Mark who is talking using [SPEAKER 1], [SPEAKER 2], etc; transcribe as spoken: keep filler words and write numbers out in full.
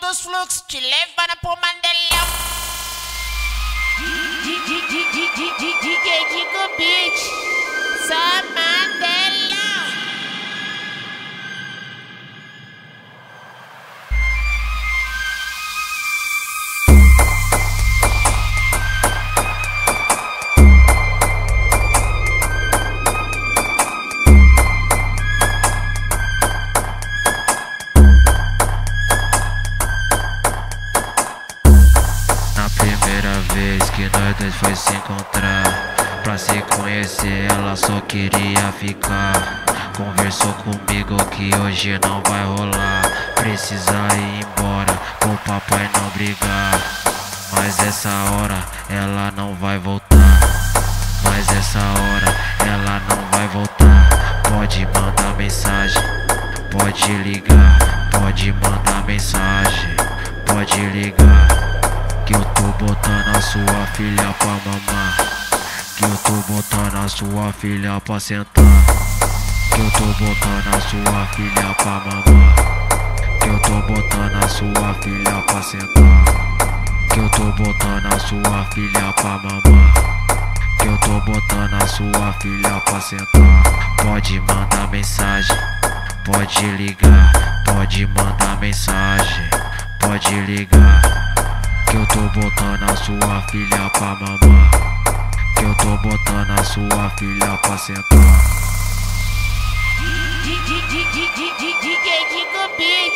[SPEAKER 1] dos fluxos te levando pro Mandelão. D J Digo Beat, só Mandelão.
[SPEAKER 2] Primeira vez que nós dois foi se encontrar, pra se conhecer ela só queria ficar. Conversou comigo que hoje não vai rolar, precisa ir embora pro papai não brigar. Mas essa hora ela não vai voltar, mas essa hora ela não vai voltar. Pode mandar mensagem, pode ligar, pode mandar mensagem, pode ligar, que eu tô botando a sua filha pra mamar, que eu tô botando a sua filha pra sentar, que eu tô botando a sua filha pra mamar, que eu tô botando a sua filha pra sentar, que eu tô botando a sua filha pra mamar, que eu tô botando a sua filha pra sentar. Pode mandar mensagem, pode ligar, pode mandar mensagem, pode ligar, que eu tô botando a sua filha pra mamar, que eu tô botando a sua filha pra sentar.
[SPEAKER 1] D J Digo Beat,